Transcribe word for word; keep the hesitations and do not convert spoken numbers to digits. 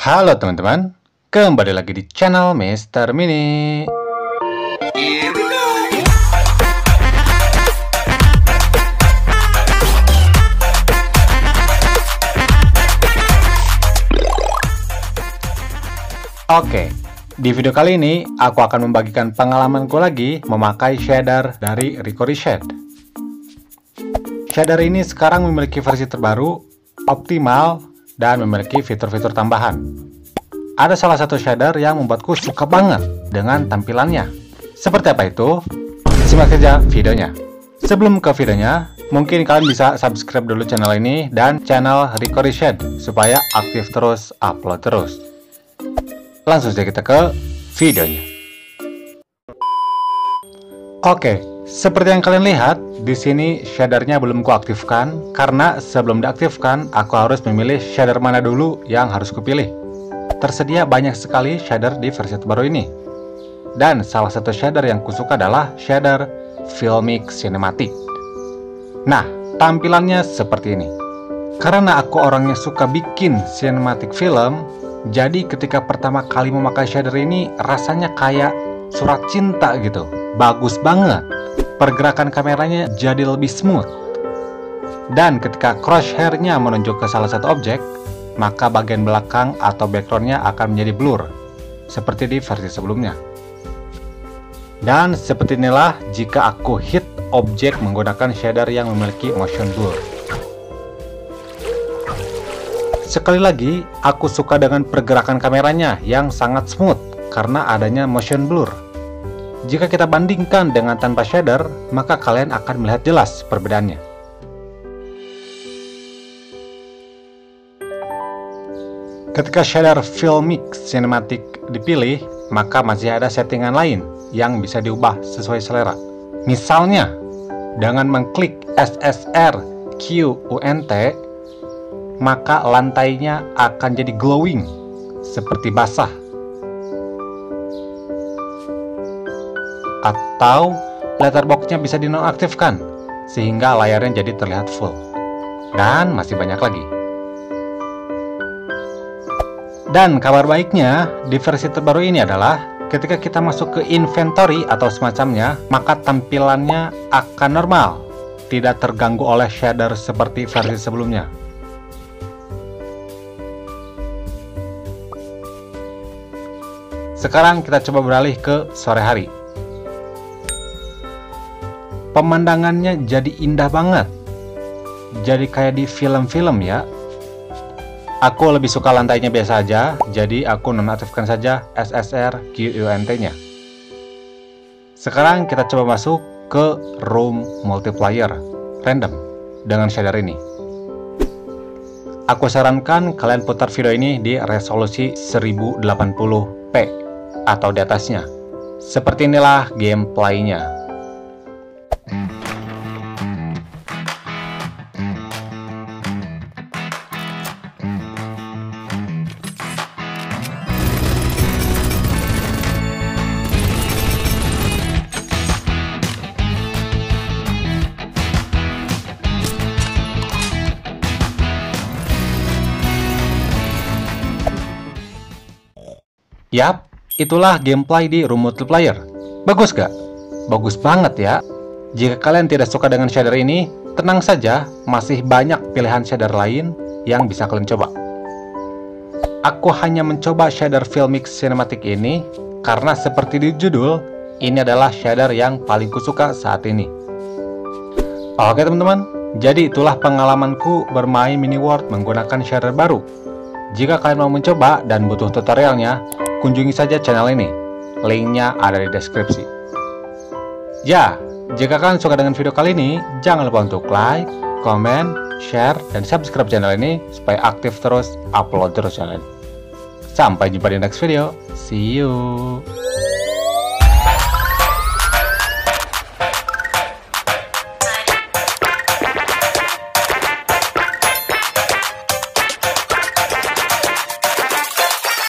Halo teman-teman, kembali lagi di channel Mister Mini. Oke, di video kali ini aku akan membagikan pengalamanku lagi memakai shader dari Ricori Shade. Shader ini sekarang memiliki versi terbaru, optimal, dan memiliki fitur-fitur tambahan. Ada salah satu shader yang membuatku suka banget dengan tampilannya. Seperti apa itu? Simak saja videonya. Sebelum ke videonya, mungkin kalian bisa subscribe dulu channel ini dan channel Ricori Shade supaya aktif terus, upload terus. Langsung saja kita ke videonya. Oke, seperti yang kalian lihat, di sini shadernya belum kuaktifkan karena sebelum diaktifkan aku harus memilih shader mana dulu yang harus kupilih. Tersedia banyak sekali shader di versi terbaru ini. Dan salah satu shader yang kusuka adalah shader Filmic Cinematic. Nah, tampilannya seperti ini. Karena aku orangnya suka bikin cinematic film, jadi ketika pertama kali memakai shader ini rasanya kayak surat cinta gitu. Bagus banget. Pergerakan kameranya jadi lebih smooth. Dan ketika crosshair-nya menunjuk ke salah satu objek, maka bagian belakang atau background-nya akan menjadi blur, seperti di versi sebelumnya. Dan seperti inilah jika aku hit objek menggunakan shader yang memiliki motion blur. Sekali lagi, aku suka dengan pergerakan kameranya yang sangat smooth karena adanya motion blur. Jika kita bandingkan dengan tanpa shader, maka kalian akan melihat jelas perbedaannya. Ketika shader Filmic Cinematic dipilih, maka masih ada settingan lain yang bisa diubah sesuai selera. Misalnya, dengan mengklik S S R Q U N T, maka lantainya akan jadi glowing, seperti basah. Atau letterbox-nya bisa dinonaktifkan sehingga layarnya jadi terlihat full. Dan masih banyak lagi. Dan kabar baiknya di versi terbaru ini adalah ketika kita masuk ke inventory atau semacamnya, maka tampilannya akan normal, tidak terganggu oleh shader seperti versi sebelumnya. Sekarang kita coba beralih ke sore hari. Pemandangannya jadi indah banget. Jadi kayak di film-film ya. Aku lebih suka lantainya biasa aja, jadi aku nonaktifkan saja S S R Q U N T-nya. Sekarang kita coba masuk ke room multiplayer random dengan shader ini. Aku sarankan kalian putar video ini di resolusi seribu delapan puluh p atau di atasnya. Seperti inilah gameplaynya. Yap, itulah gameplay di room multiplayer. Bagus gak? Bagus banget ya. Jika kalian tidak suka dengan shader ini, tenang saja, masih banyak pilihan shader lain yang bisa kalian coba. Aku hanya mencoba shader Filmic Cinematic ini karena seperti di judul, ini adalah shader yang paling kusuka saat ini. Oke teman-teman, jadi itulah pengalamanku bermain Mini World menggunakan shader baru. Jika kalian mau mencoba dan butuh tutorialnya, kunjungi saja channel ini. Linknya ada di deskripsi. Ya, jika kalian suka dengan video kali ini, jangan lupa untuk like, comment, share, dan subscribe channel ini supaya aktif terus, upload terus channel ini. Sampai jumpa di next video. See you.